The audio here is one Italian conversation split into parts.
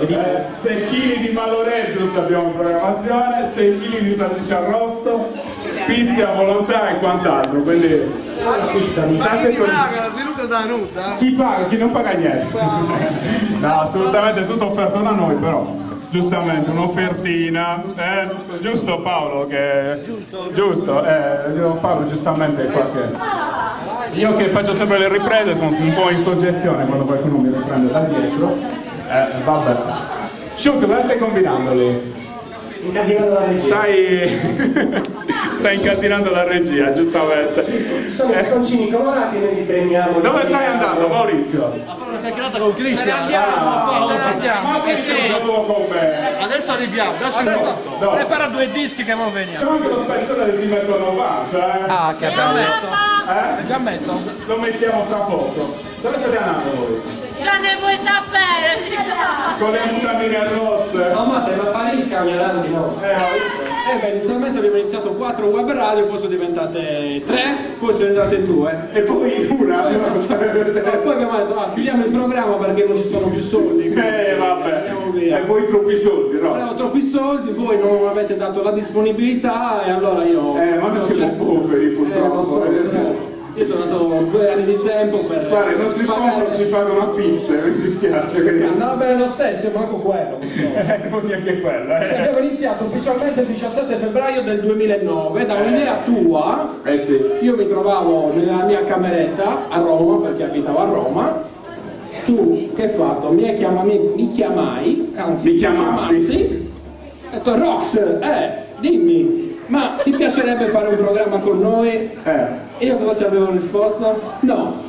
6 kg di Maloreddus abbiamo in programmazione, 6 kg di salsiccia arrosto, pizza a volontà e quant'altro, quindi ma chi paga? Se Luca sa nuda? chi paga, chi non paga niente. No, assolutamente tutto offerto da noi, però giustamente un'offertina, giusto Paolo? Che giusto, Paolo giustamente qua che io che faccio sempre le riprese sono un po' in soggezione quando qualcuno mi riprende da dietro. Vabbè. Shoot, cosa stai combinando lì? Incasinando la regia. Stai incasinando la regia, giustamente. Sono i concini colorati e noi li premiamo. Dove stai andando, Maurizio? A fare una chiacchierata con Cristian. Ma che stai con me? Adesso arriviamo, adesso prepara 2 dischi che mo veniamo. C'è anche lo spezzone del Dimetro 90, Ah, che ha già messo? L'hai già messo? Lo mettiamo tra poco. Dove state andando voi? Non ne vuoi sapere! Con le mutandine rosse? No, ma te la farisca ogni avanti, no? Beh, inizialmente abbiamo iniziato 4 web radio, poi sono diventate 3, poi sono diventate 2. E poi una? E poi abbiamo detto, chiudiamo il programma perché non ci sono più soldi. Vabbè. E poi troppi soldi, no? Abbiamo troppi soldi, voi non avete dato la disponibilità e allora io... ma noi siamo poveri purtroppo. Io ti ho dato 2 anni di tempo per... Guarda, i nostri sponsor ci pagano a pizza, mi dispiace. Andava bene lo stesso, manco quello. Non neanche quello, Abbiamo iniziato ufficialmente il 17 febbraio del 2009, da un'idea tua. Sì. Io mi trovavo nella mia cameretta a Roma, perché abitavo a Roma. Tu che hai fatto? Mi chiamai, anzi mi chiamassi. Ho detto Rox, dimmi, ma ti piacerebbe fare un programma con noi? E io cosa ti avevo risposto? No.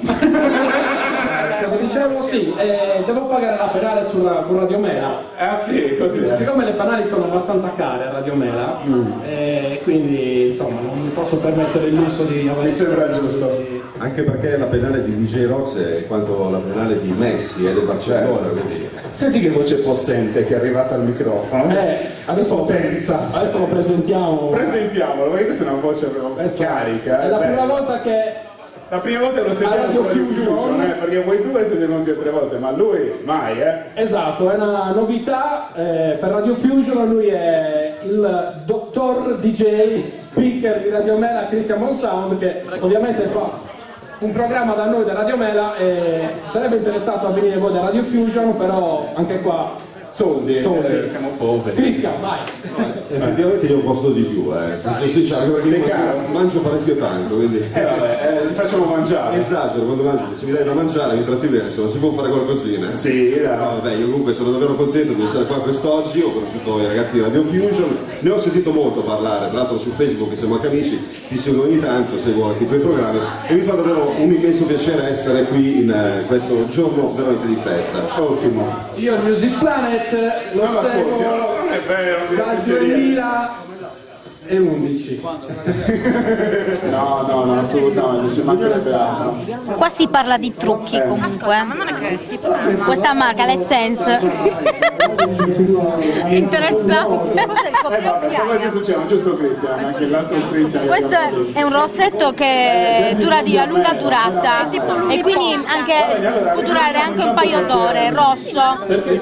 Cosa dicevo? Sì, devo pagare la penale con Radio Mela. Ah sì, così. Siccome le penali sono abbastanza care a Radio Mela, quindi insomma non mi posso permettere il lusso di avere... Mi sembra giusto. Anche perché la penale di DJ Rox è quanto la penale di Messi e del Barcellona, quindi... Senti che voce possente che è arrivata al microfono. Adesso lo presentiamo. Presentiamolo, perché questa è una voce carica. È la prima volta che... La prima volta lo sentiamo su Radio Fusion, perché voi due siete venuti 3 volte, ma lui mai, Esatto, è una novità per Radio Fusion, lui è il dottor DJ speaker di Radio Mela, Christian Monsound, che ovviamente fa un programma da noi da Radio Mela e sarebbe interessato a venire voi da Radio Fusion, però anche qua soldi. Siamo poveri. Cristian, vai! Effettivamente io costo di più, sì, anche perché io mangio parecchio tanto, quindi... Ti facciamo mangiare. Esatto, quando mangio, se mi dai da mangiare mi tratti bene, insomma, si può fare qualcosina. Sì, no, vabbè, io comunque sono davvero contento di essere qua quest'oggi, ho conosciuto i ragazzi di Radio Fusion, ne ho sentito molto parlare, tra l'altro su Facebook siamo anche amici, ti seguo ogni tanto, seguo anche i tuoi programmi e mi fa davvero un immenso piacere essere qui in questo giorno veramente di festa. Ottimo. Io il Music Planet lo seguo non è vero, dal 2011. No, assolutamente, ci mancherebbe altro. Qua si parla di trucchi comunque. Ma non è che si parla. Questa marca, Let's Sense. Interessante. Vabbè, se vuoi che succeda, giusto Cristian? Anche l'altro Cristian. Questo è un rossetto che dura di lunga durata e quindi anche può durare anche un paio d'ore, rosso.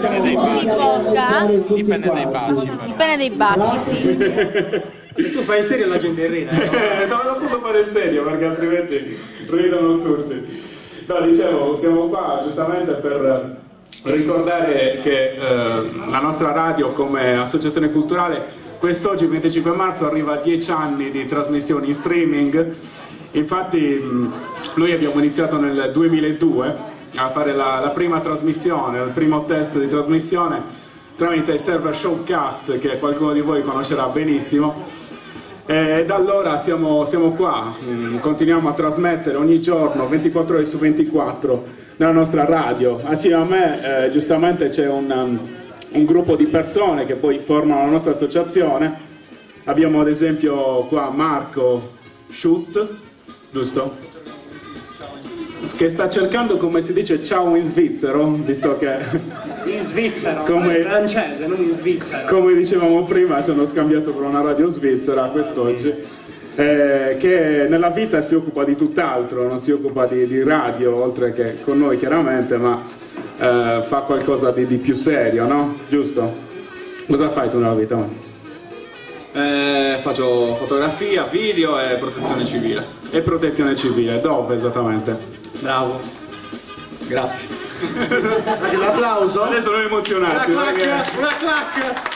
Dipende dai baci. Dipende dai baci, sì. Tu fai in serio la gente ride? No, non posso fare il serio perché altrimenti ridono tutti. No, dicevo, siamo qua giustamente per ricordare che la nostra radio come associazione culturale quest'oggi 25 marzo arriva a 10 anni di trasmissioni in streaming. Infatti noi abbiamo iniziato nel 2002 a fare la prima trasmissione, il primo test di trasmissione tramite il server Showcast che qualcuno di voi conoscerà benissimo. E da allora siamo qua, continuiamo a trasmettere ogni giorno 24 ore su 24 nella nostra radio. Assieme a me giustamente c'è un gruppo di persone che poi formano la nostra associazione. Abbiamo ad esempio qua Marco Shoot, giusto? Che sta cercando, come si dice, ciao in svizzero, visto che In Svizzera, come, in francese, non in Svizzera. Come dicevamo prima, ci hanno scambiato per una radio svizzera quest'oggi, che nella vita si occupa di tutt'altro, non si occupa di radio, oltre che con noi chiaramente, ma fa qualcosa di più serio, no? Giusto? Cosa fai tu nella vita? Faccio fotografia, video e protezione civile. E protezione civile, dove esattamente? Bravo. Grazie. Anche l'applauso? Adesso sono emozionati. Una clac!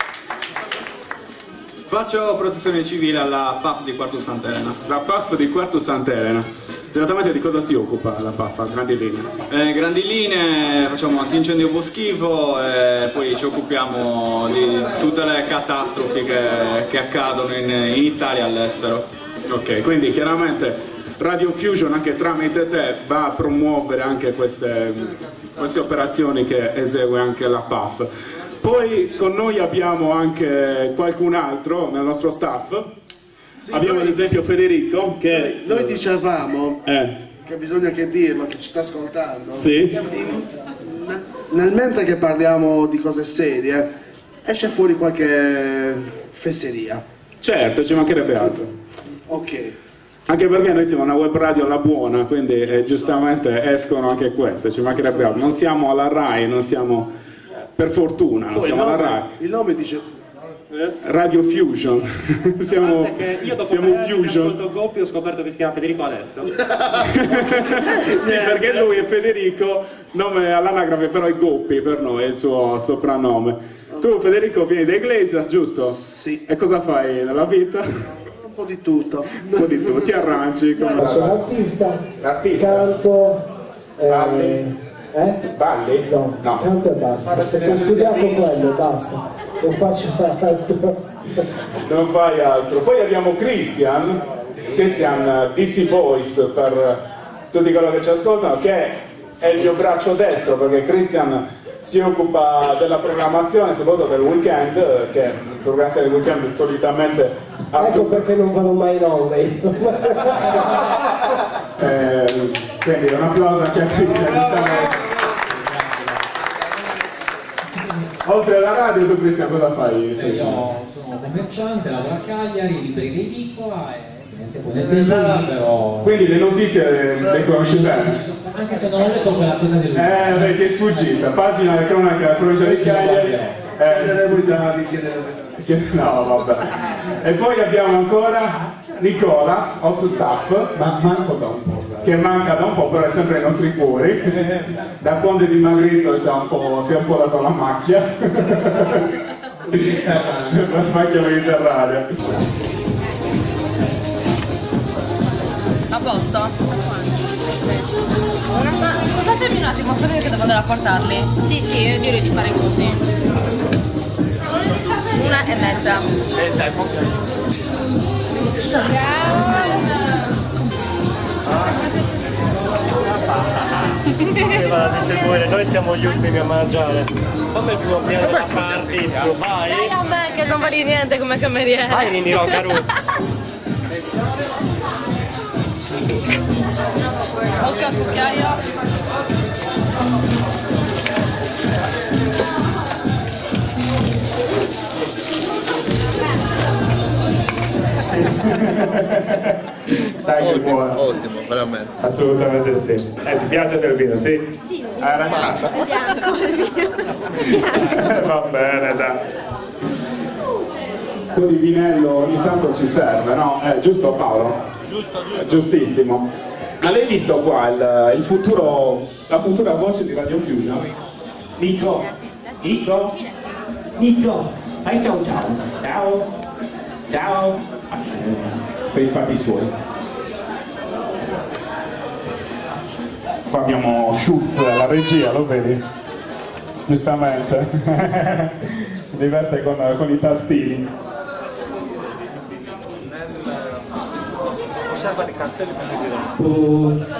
Faccio protezione civile alla PAF di Quartu Sant'Elena. La PAF di Quartu Sant'Elena. Esattamente di cosa si occupa la PAF a grandi linee? Grandi linee, facciamo antincendio boschivo e poi ci occupiamo di tutte le catastrofi che accadono in Italia e all'estero. Ok, quindi chiaramente Radio Fusion anche tramite te va a promuovere anche queste operazioni che esegue anche la PAF. Poi con noi abbiamo anche qualcun altro nel nostro staff. Sì, abbiamo ad esempio Federico che... Noi dicevamo che bisogna che dirlo, che ci sta ascoltando. Sì. Nel mentre che parliamo di cose serie, esce fuori qualche fesseria. Certo, ci mancherebbe altro. Ok. Anche perché noi siamo una web radio alla buona, quindi giustamente escono anche queste, ci mancherebbe altro. Non siamo alla RAI, non siamo... Per fortuna, non siamo alla RAI. Il nome dice... Radio Fusion. siamo io dopo siamo un Fusion. ascolto Goppi ho scoperto che si chiama Federico adesso. Sì, perché lui è Federico, nome all'anagrafe, però è Goppi per noi, è il suo soprannome. Tu Federico vieni da Iglesias, giusto? Sì. E cosa fai nella vita? Un po' di tutto. Un po' di tutto, ti arrangi? Come... Sono artista, canto, Balli? No, canto e basta. Ho studiato quello, basta. Non faccio altro. Non fai altro. Poi abbiamo Christian DC Voice per tutti coloro che ci ascoltano, che è il mio braccio destro, perché Christian si occupa della programmazione, soprattutto del weekend, che la programmazione del weekend solitamente... Ecco perché non vado mai in onda. Quindi un applauso anche a Christian. Oltre alla radio, tu Cristian cosa fai? Io sono commerciante, lavoro a Cagliari, libri in edicola e poi nel tempo libero. Quindi le notizie le conosci bene? Anche se non ho letto quella cosa del perché è sfuggita. Pagina della cronaca della provincia di Cagliari. No, vabbè. E poi abbiamo ancora Nicola, hot staff. Ma manco da un po'. Che manca da un po', però è sempre nei nostri cuori. Da quando è dimagrito si è un po' dato la macchia. La macchia mediterranea. A posto? Scusatemi un attimo, aspetta che devo andare a portarli. Sì, io direi di fare così. 1,5. Dai, Doveva distribuire, noi siamo gli ultimi a mangiare. Fammi il primo piano da party, vai! Dai a me che non vali niente come cameriere! Vai Nini Roccaru! Occhio al cucchiaio! Dai, che buono. Ottimo, veramente. Assolutamente sì. Ti piace del vino, sì? Sì. Aranciata? È bianco il vino. Va bene, dai. Un po' di vinello ogni tanto ci serve, no? Giusto Paolo? Giusto. Giustissimo. Ma l'hai visto qua il futuro, la futura voce di Radio Fusion? Nico, fai ciao ciao. Ciao. Ciao. Per i fatti suoi. Qua abbiamo Shoot, la regia, lo vedi? Giustamente. Si diverte con i tastini. Osserva i cartelli per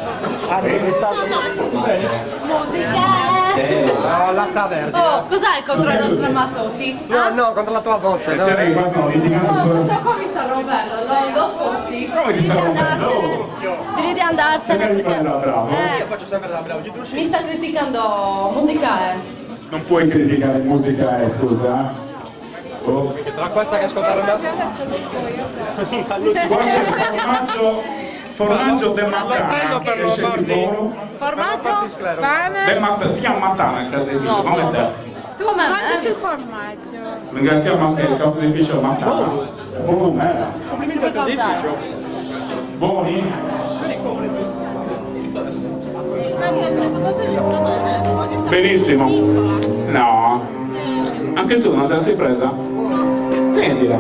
Musica! No, la sa verde. Oh, cos'hai contro i nostri Mazzotti? No, contro la tua voce. Attenzione che qua stiamo litigando Oh, solo. non so come mi sta rompendo, l'ho sposti. Come ti sta rompendo? Devi andarsene perché... Bravo. Io faccio sempre la brava. Mi sta criticando musicale. Non puoi criticare musica, scusa. Tra questa che ascoltare me. Qua c'è il formaggio Formaggio del Mattana, esce di volo. Formaggio? Pane? Si chiama Mattana il caseificio, come te? Come mangi il formaggio? Ringraziamo anche il caseificio Mattana. Buono, Complimenti al caseificio. Buoni? Benissimo. No. Anche tu non te la sei presa? Prendila.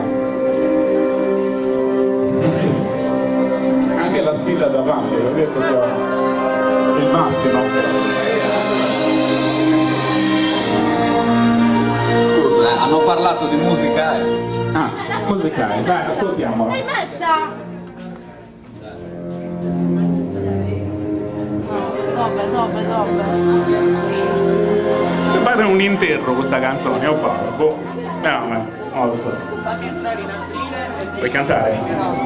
Anche la spilla davanti, ho detto il massimo. Scusa, hanno parlato di musica, Ah, musicale, dai, ascoltiamola. L'hai messa? Dove? Sembra un interro questa canzone, o parlo? Boh, no, non lo so. Vuoi cantare?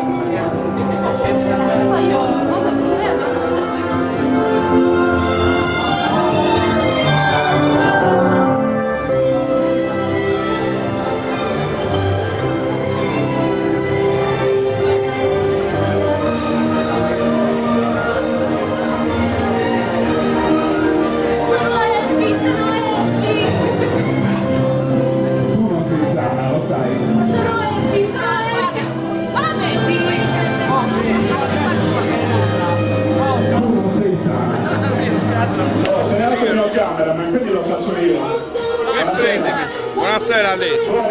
Cameraman, quindi lo faccio io. Buonasera lì.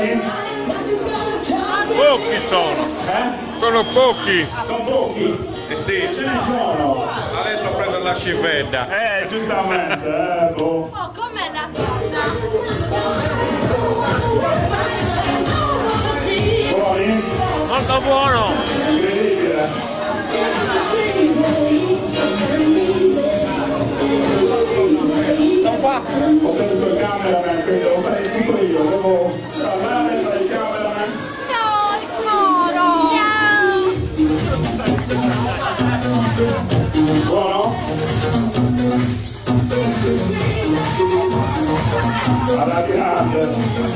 Pochi sono. Sono pochi. Sono pochi? Sì. Ce ne sono. Adesso prendo la civetta. Giustamente, boh. Oh, com'è la cosa? Buoni? Molto buono. Incredibile. Sono qua. Ho preso il cameraman, quindi devo fare tutto io, devo parlare tra il cameraman. Ciao, Nicoro! Ciao! Buono? Alla grande!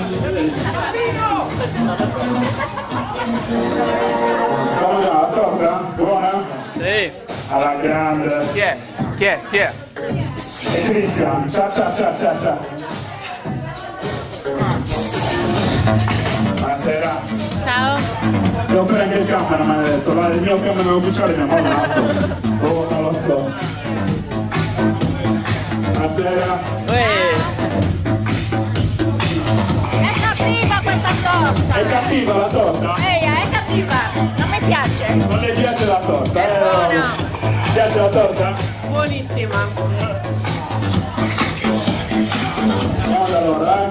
Come va, la torta? Buona? Sì. Alla grande! Chi è? Chi è? Chi è? E Cristian, ciao. Buonasera. Ciao. Devo fare anche il cameraman adesso, il mio cameraman ufficiale mi ha mollato. Oh, non lo so. Buonasera. È cattiva questa torta! È cattiva la torta? È cattiva! Non mi piace! Non le piace la torta? È buona! Piace la torta? Buonissima! Allora,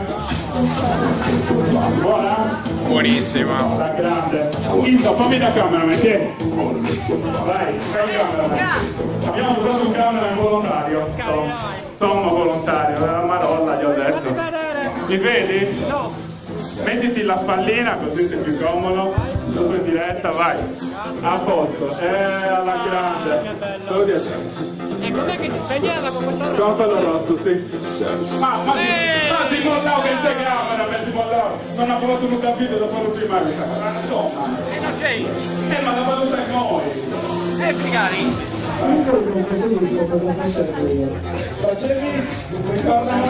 buona? Buonissima. La grande. Iso, fammi da cameraman, che? Vai, fai il cameraman. Abbiamo preso un cameraman volontario. Sono volontario, la Madonna gli ho detto. Mi vedi? No. Mettiti la spallina così sei più comodo. Tutto in diretta, vai. A posto. Alla grande. Solo 10 anni. E cos'è che ti spegnava con questa roba? Con quello rosso, sì. Ma si può dare che c'è camera, si può dare. Non ha voluto un video dopo la prima vita. Insomma. E non c'è. Ma l'ha voluta noi. Figari. Io non capisco cosa facevo io. Facevi? Ricordami?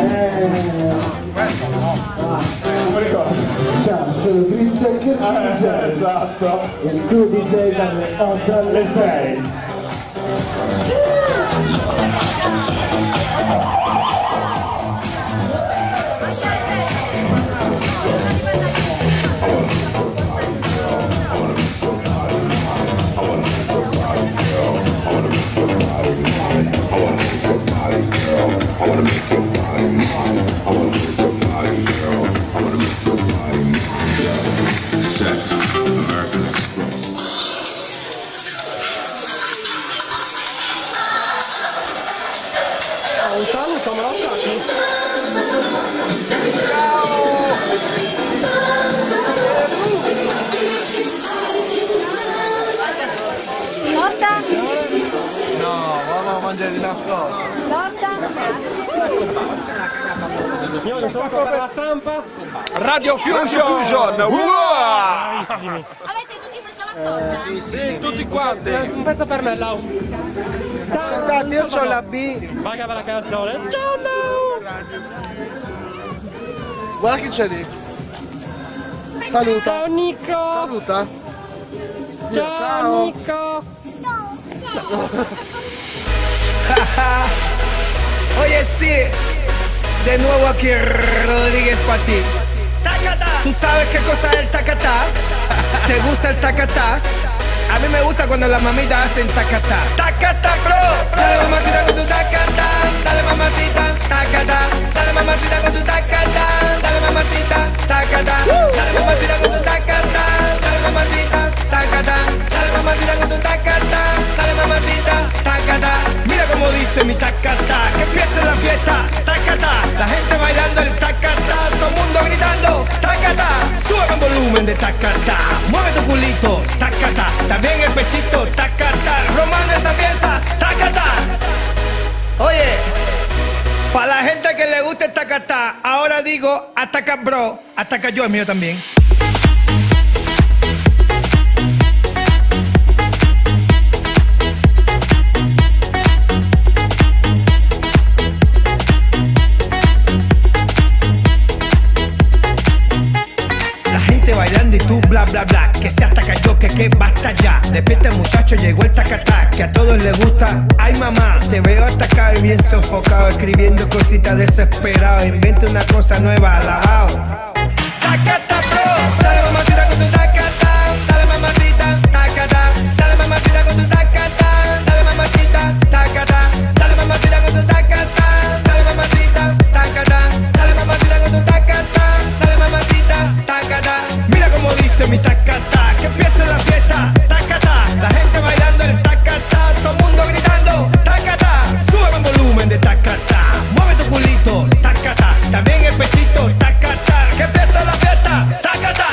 Non mi ricordo. Ciao, sono Cristian che Esatto. il tuo DJ dalle 8 alle 6. Un saluto, me lo attacchi? Torta? No, vado a mangiare di nascosto. Torta? Signore, sono qua per la stampa? Radio Fusion! Wow! Bravissimi. Avete tutti preso la Sì, tutti quanti. Un pezzo per me, Lau. Ascoltate, io ho la B. Vai che va la canzone. Ciao, Lau. Guarda chi c'è lì. Saluta. Ciao, Nico. Saluta. Ciao, Nico. Oye, sí, de nuevo aquí Rodríguez para ti. ¿Tú sabes qué cosa es el tacatá? ¿Te gusta el tacatá? A mí me gusta cuando las mamitas hacen tacatá. Tacatá, bro. Dale mamacita con tu tacatá. Dale mamacita, tacatá. Dale mamacita con tu tacatá. Dale mamacita, tacatá. Dale mamacita con tu tacatá. Dale mamacita, tacatá. Dale mamacita con tu tacatá. Dale mamacita, tacatá. Mira cómo dice mi tacatá. Que empiece la fiesta, tacatá. La gente bailando el tacatá. Todo el mundo gritando, tacatá. Sube el volumen de tacatá. Mueve tu culito, tacatá. También el pechito, tacatá. Romano esa pieza, tacatá. Oye, para la gente que le gusta el tacatá, ahora digo ataca bro, ataca yo, el mío también. Bailando y tú bla bla bla, que se ataca yo, que basta ya. Despierta muchacho, llegó el tacatá, que a todos les gusta. Ay mamá, te veo atacado y bien sofocado, escribiendo cositas desesperado. Inventa una cosa nueva, alabao. Tacatá bro, dale mamacita con tu tacatá. Dale mamacita, tacatá. Dale mamacita con tu tacatá. Dale mamacita, tacatá. Dale mamacita con tu tacatá. Dale mamacita, tacatá. Dale mamacita con tu tacatá. Dale mamacita, tacatá. Mira cómo dice mi tacatá, que empiece la fiesta, tacatá. La gente bailando el tacatá, todo el mundo gritando, tacatá. Sube el volumen de tacatá, mueve tu culito, tacatá. También el pechito, tacatá. Que empiece la fiesta, tacatá.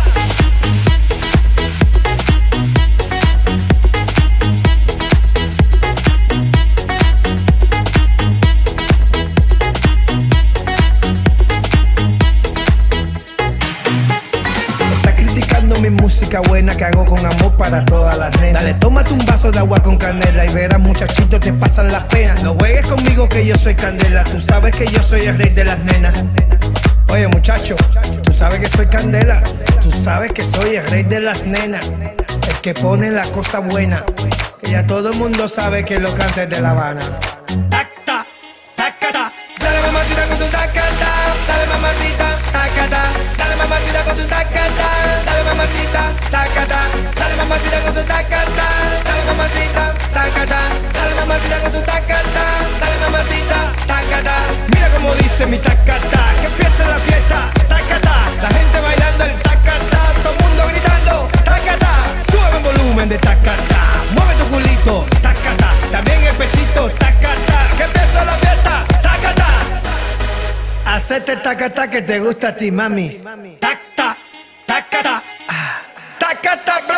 Mi música buena que hago con amor para todas las nenas. Dale, tómate un vaso de agua con canela y verás muchachitos te pasan las penas. No juegues conmigo que yo soy candela, tú sabes que yo soy el rey de las nenas. Oye muchacho, tú sabes que soy candela, tú sabes que soy el rey de las nenas. El que pone la cosa buena, que ya todo el mundo sabe que lo canta de La Habana. Tacta, tacata, dale mamacita con tu tacata. Dale mamacita, tacata. Dale mamacita con tu tacata. Dale mamacita, tacata. Dale mamacita con tu tacata. Dale mamacita, tacata. Dale mamacita con tu tacata. Dale mamacita, tacata. Mira cómo dice mi tacata, que empiece la fiesta, tacata. La gente bailando el tacata, todo el mundo gritando, tacata. Sube el volumen de tacata, mueve tu culito, tacata. También el pechito, tacata. Que empiece la fiesta, tacata. Hacete tacata que te gusta a ti, mami. Tacta, tacata, tacata, bro.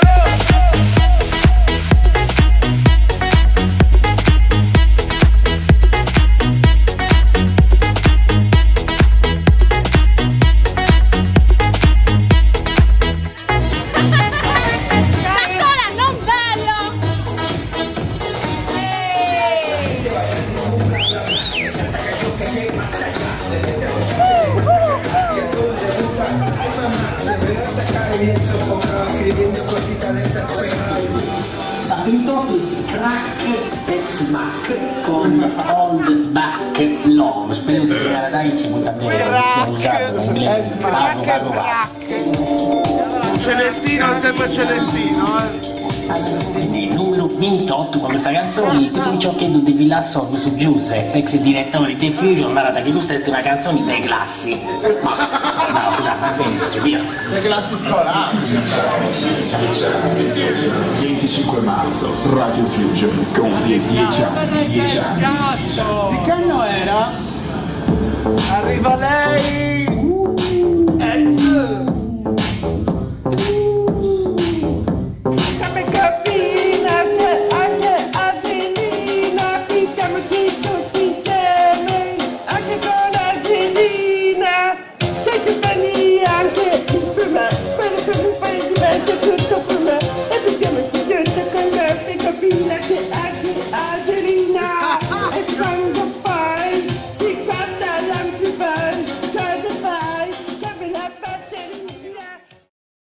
Sapito Crack Pet Smack con Old Back Love. Spero che sia la dai, ci molta bene, non usarlo in inglese. Parlo. Celestino, sempre Celestino, Quindi numero 28 con questa canzone, questo mi ci ho chiesto di Villasso su Giuse, sex direttore di Fusion, guarda che questa è una canzone dei classi. Ma no, scusate, via. Le classi scolastiche. 25 marzo, Radio Fusion compie 10 anni. 10 anni. Di che anno era? Arriva lei!